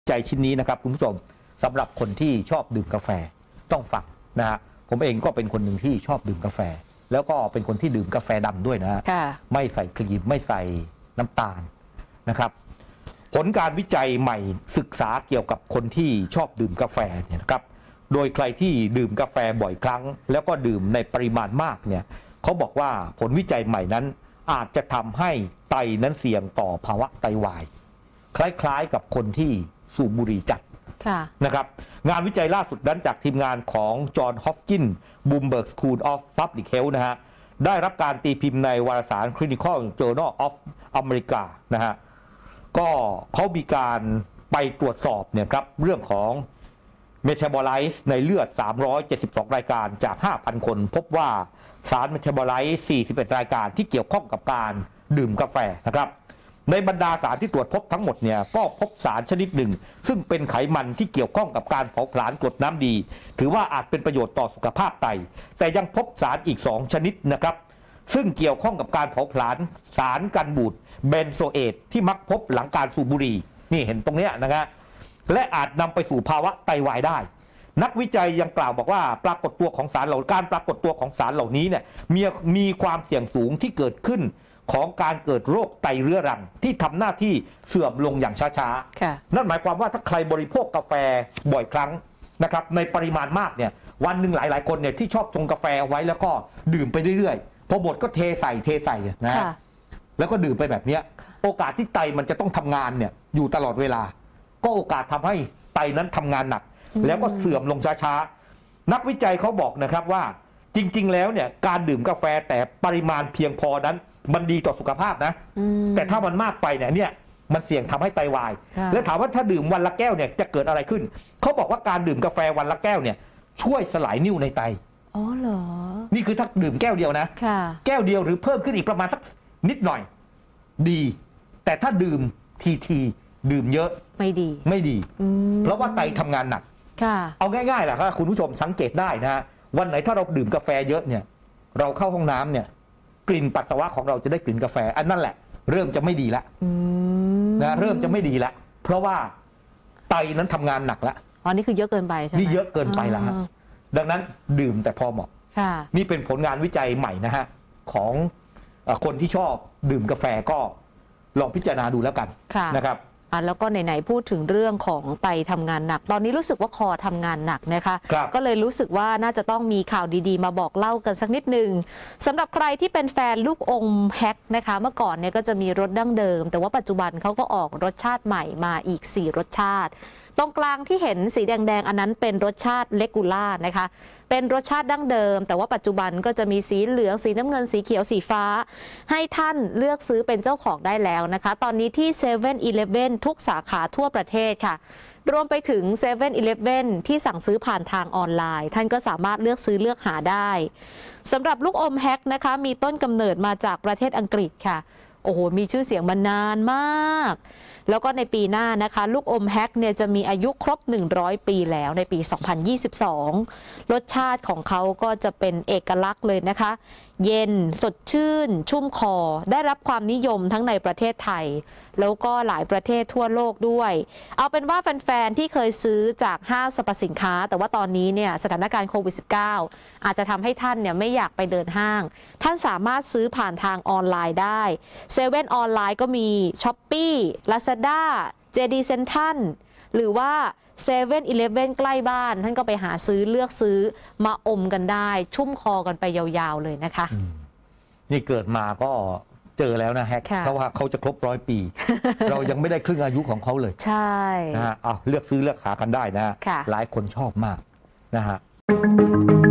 ใจชิ้นนี้นะครับคุณผู้ชมสำหรับคนที่ชอบดื่มกาแฟต้องฟังนะฮะผมเองก็เป็นคนหนึ่งที่ชอบดื่มกาแฟแล้วก็เป็นคนที่ดื่มกาแฟดำด้วยนะฮะไม่ใส่ครีมไม่ใส่น้ำตาลนะครับผลการวิจัยใหม่ศึกษาเกี่ยวกับคนที่ชอบดื่มกาแฟเนี่ยนะครับโดยใครที่ดื่มกาแฟบ่อยครั้งแล้วก็ดื่มในปริมาณมากเนี่ยเขาบอกว่าผลวิจัยใหม่นั้นอาจจะทำให้ไตนั้นเสี่ยงต่อภาวะไตวายคล้ายๆกับคนที่สูบบุหรี่จัดนะครับงานวิจัยล่าสุดนั้นจากทีมงานของจอห์นฮอปกินส์บูมเบิร์กสคูลออฟพับลิกเฮลท์นะฮะได้รับการตีพิมพ์ในวารสาร Clinical Journal of America นะฮะก็เขามีการไปตรวจสอบเนี่ยครับเรื่องของเมตาบอไลซ์ในเลือด372รายการจาก 5,000 คนพบว่าสารเมตาบอไลซ์41รายการที่เกี่ยวข้องกับการดื่มกาแฟนะครับในบรรดาสารที่ตรวจพบทั้งหมดเนี่ยก็พบสารชนิดหนึ่งซึ่งเป็นไขมันที่เกี่ยวข้องกับการเผาผลาญกรดน้ำดีถือว่าอาจเป็นประโยชน์ต่อสุขภาพไตแต่ยังพบสารอีก2ชนิดนะครับซึ่งเกี่ยวข้องกับการเผาผลาญสารกันบูดเบนโซเอตที่มักพบหลังการสูบบุหรี่นี่เห็นตรงนี้นะฮะและอาจนำไปสู่ภาวะไตวายได้นักวิจัยยังกล่าวบอกว่าปรากฏตัวของสารเหล่าการปรากฏตัวของสารเหล่านี้เนี่ยมีความเสี่ยงสูงที่เกิดขึ้นของการเกิดโรคไตเรื้อรังที่ทำหน้าที่เสื่อมลงอย่างช้าๆนั่นหมายความว่าถ้าใครบริโภคกาแฟบ่อยครั้งนะครับในปริมาณมากเนี่ยวันหนึ่งหลายๆคนเนี่ยที่ชอบชงกาแฟเอาไว้แล้วก็ดื่มไปเรื่อยๆพอหมดก็เทใส่นะฮะแล้วก็ดื่มไปแบบนี้โอกาสที่ไตมันจะต้องทำงานเนี่ยอยู่ตลอดเวลาก็โอกาสทำให้ไตนั้นทำงานหนักแล้วก็เสื่อมลงช้าๆนักวิจัยเขาบอกนะครับว่าจริงๆแล้วเนี่ยการดื่มกาแฟแต่ปริมาณเพียงพอนั้นมันดีต่อสุขภาพนะแต่ถ้ามันมากไปเนี่ยมันเสี่ยงทำให้ไตวายแล้วถามว่าถ้าดื่มวันละแก้วเนี่ยจะเกิดอะไรขึ้นเขาบอกว่าการดื่มกาแฟวันละแก้วเนี่ยช่วยสลายนิ่วในไตอ๋อเหรอนี่คือถ้าดื่มแก้วเดียวนะแก้วเดียวหรือเพิ่มขึ้นอีกประมาณสักนิดหน่อยดีแต่ถ้าดื่มทีดื่มเยอะไม่ดีเพราะว่าไตทำงานหนักเอาง่ายๆแหละครับคุณผู้ชมสังเกตได้นะฮะวันไหนถ้าเราดื่มกาแฟเยอะเนี่ยเราเข้าห้องน้ำเนี่ยกลิ่นปัสสาวะของเราจะได้กลิ่นกาแฟอันนั่นแหละเริ่มจะไม่ดีละนะเริ่มจะไม่ดีละเพราะว่าไตนั้นทำงานหนักละอ๋อนี่คือเยอะเกินไปใช่ไหมนี่เยอะเกินไปแล้วดังนั้นดื่มแต่พอเหมาะนี่เป็นผลงานวิจัยใหม่นะฮะของคนที่ชอบดื่มกาแฟก็ลองพิจารณาดูแล้วกันนะครับแล้วก็ไหนๆพูดถึงเรื่องของไตทำงานหนักตอนนี้รู้สึกว่าคอทำงานหนักนะคะก็เลยรู้สึกว่าน่าจะต้องมีข่าวดีๆมาบอกเล่ากันสักนิดหนึ่งสำหรับใครที่เป็นแฟนลูกอมแฮกนะคะเมื่อก่อนเนี่ยก็จะมีรสดั้งเดิมแต่ว่าปัจจุบันเขาก็ออกรสชาติใหม่มาอีก4รสชาติตรงกลางที่เห็นสีแดงๆอันนั้นเป็นรสชาติเลกูล่านะคะเป็นรสชาติดั้งเดิมแต่ว่าปัจจุบันก็จะมีสีเหลืองสีน้ำเงินสีเขียวสีฟ้าให้ท่านเลือกซื้อเป็นเจ้าของได้แล้วนะคะตอนนี้ที่7-Eleven ทุกสาขาทั่วประเทศค่ะรวมไปถึง7-Eleven ที่สั่งซื้อผ่านทางออนไลน์ท่านก็สามารถเลือกซื้อเลือกหาได้สำหรับลูกอมแฮกนะคะมีต้นกำเนิดมาจากประเทศอังกฤษค่ะโอ้โหมีชื่อเสียงมานานมากแล้วก็ในปีหน้านะคะลูกอมแฮกเนี่ยจะมีอายุครบ100ปีแล้วในปี 2022 รสชาติของเขาก็จะเป็นเอกลักษณ์เลยนะคะเย็นสดชื่นชุ่มคอได้รับความนิยมทั้งในประเทศไทยแล้วก็หลายประเทศทั่วโลกด้วยเอาเป็นว่าแฟนๆที่เคยซื้อจากห้างสรรพสินค้าแต่ว่าตอนนี้เนี่ยสถานการณ์โควิด -19 อาจจะทำให้ท่านเนี่ยไม่อยากไปเดินห้างท่านสามารถซื้อผ่านทางออนไลน์ได้7ออนไลน์ก็มี Shopee Lazada JD Central หรือว่า7-Eleven ใกล้บ้านท่านก็ไปหาซื้อเลือกซื้อมาอมกันได้ชุ่มคอกันไปยาวๆเลยนะคะนี่เกิดมาก็เจอแล้วนะแฮกเพราะว่าเขาจะครบ100 ปี เรายังไม่ได้ครึ่งอายุของเขาเลยใช่นะฮะเอาเลือกซื้อเลือกหากันได้นะหลายคนชอบมากนะฮะ